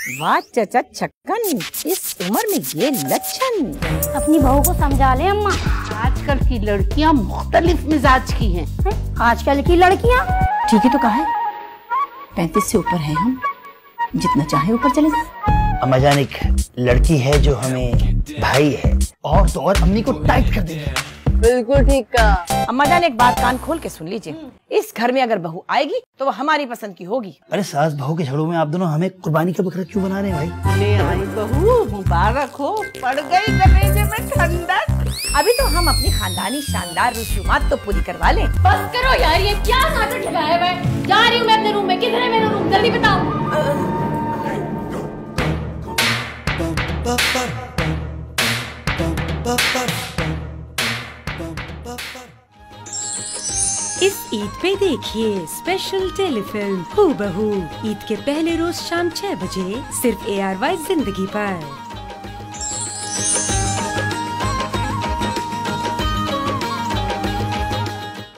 वाह चचा छक्कन, इस उम्र में ये लक्षण। अपनी बहू को समझा ले अम्मा। आजकल की लड़कियां मुख्तलिफ मिजाज की हैं। आजकल की लड़कियां ठीक है तो कहा है 35 से ऊपर हैं हम, जितना चाहे ऊपर चले जाए। अम्मा जान एक लड़की है जो हमें भाई है, और तो और अम्मी को टाइट कर देगी। बिल्कुल ठीक कहा। अम्मा जान एक बात कान खोल के सुन लीजिए, इस घर में अगर बहू आएगी तो वो हमारी पसंद की होगी। अरे सास बहू के झगड़ों में आप दोनों हमें कुर्बानी का बकरा क्यों बना रहे हैं भाई? ले आई बहू, मुबारक हो, पड़ गई कलेजे में ठंडक। अभी तो हम अपनी खानदानी शानदार रसूमात तो पूरी करवा लें। बस करो यार, ये क्या नाटक लगाया हुआ है। जा रही हूँ मैं अपने रूम में। किधर है मेरा रूम, जल्दी बताओ। इस ईद पे देखिए स्पेशल टेलीफिल्म हूबहू, ईद के पहले रोज शाम 6 बजे सिर्फ ARY जिंदगी पर।